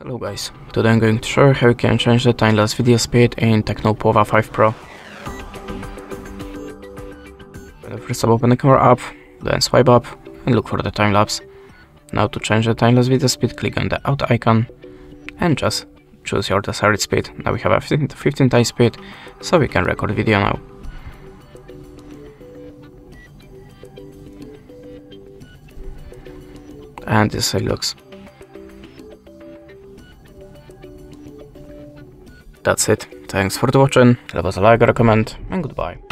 Hello guys, today I'm going to show you how you can change the time-lapse video speed in Tecno Pova 5 Pro. First open the camera app, then swipe up and look for the time-lapse. Now to change the time-lapse video speed, click on the auto icon and just choose your desired speed. Now we have a 15 times speed, so we can record video now. And this is how it looks. That's it. Thanks for watching. Leave us a like or a comment, and goodbye.